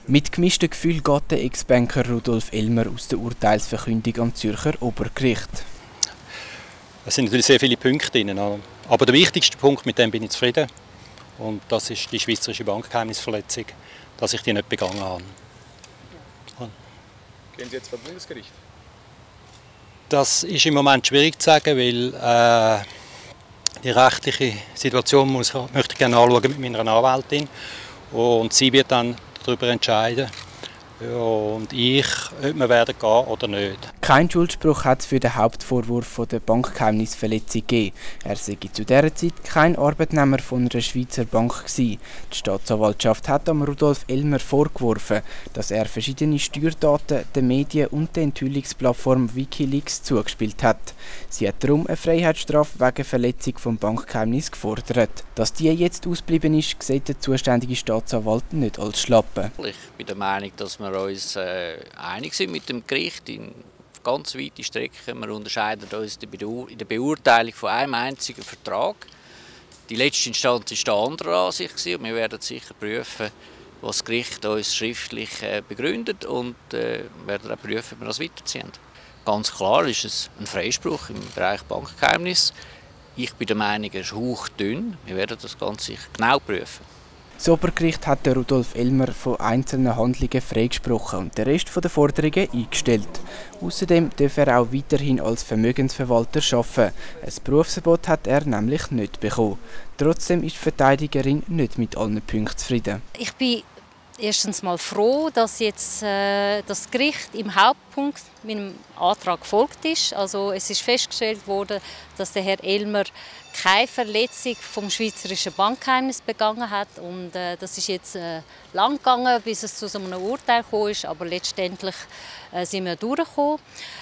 Mit gemischten Gefühlen geht der Ex-Banker Rudolf Elmer aus der Urteilsverkündung am Zürcher Obergericht. Es sind natürlich sehr viele Punkte drin, aber der wichtigste Punkt, mit dem bin ich zufrieden. Und das ist die schweizerische Bankgeheimnisverletzung, dass ich die nicht begangen habe. Gehen Sie jetzt vor Bundesgericht? Das ist im Moment schwierig zu sagen, weil die rechtliche Situation möchte ich gerne anschauen mit meiner Anwältin. Und sie wird dann darüber entscheiden. Und ich, ob wir werden gehen oder nicht. Kein Schuldspruch hat es für den Hauptvorwurf von der Bankgeheimnisverletzung gegeben. Er sei zu dieser Zeit kein Arbeitnehmer von einer Schweizer Bank gewesen. Die Staatsanwaltschaft hat am Rudolf Elmer vorgeworfen, dass er verschiedene Steuerdaten den Medien und der Enthüllungsplattform Wikileaks zugespielt hat. Sie hat darum eine Freiheitsstrafe wegen Verletzung vom Bankgeheimnis gefordert. Dass die jetzt ausgeblieben ist, sieht der zuständige Staatsanwalt nicht als Schlappe. Ich bin der Meinung, dass wir uns einig sind mit dem Gericht in ganz weite Strecken. Wir unterscheiden uns in der Beurteilung von einem einzigen Vertrag. Die letzte Instanz war der anderer Ansicht und wir werden sicher prüfen, was das Gericht uns schriftlich begründet und werden auch prüfen, ob wir das weiterziehen. Ganz klar ist es ein Freispruch im Bereich Bankgeheimnis. Ich bin der Meinung, er ist hauchdünn. Wir werden das Ganze sicher genau prüfen. Das Obergericht hat Rudolf Elmer von einzelnen Handlungen freigesprochen und den Rest der Forderungen eingestellt. Außerdem darf er auch weiterhin als Vermögensverwalter arbeiten. Ein Berufsverbot hat er nämlich nicht bekommen. Trotzdem ist die Verteidigerin nicht mit allen Punkten zufrieden. Ich bin erstens mal froh, dass jetzt das Gericht im Hauptpunkt meinem Antrag gefolgt ist. Also es ist festgestellt worden, dass der Herr Elmer keine Verletzung vom schweizerischen Bankgeheimnis begangen hat. Und das ist jetzt lang gegangen, bis es zu so einem Urteil gekommen ist. Aber letztendlich sind wir durchgekommen.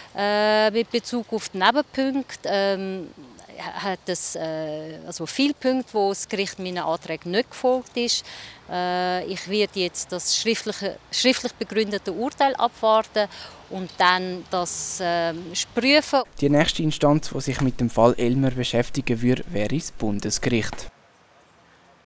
Mit Bezug auf die Nebenpunkte hat es also viele Punkte, wo das Gericht meinen Anträgen nicht gefolgt ist. Ich werde jetzt das schriftlich begründete Urteil abwarten und dann das prüfen. Die nächste Instanz, die sich mit dem Fall Elmer beschäftigen würde, wäre das Bundesgericht.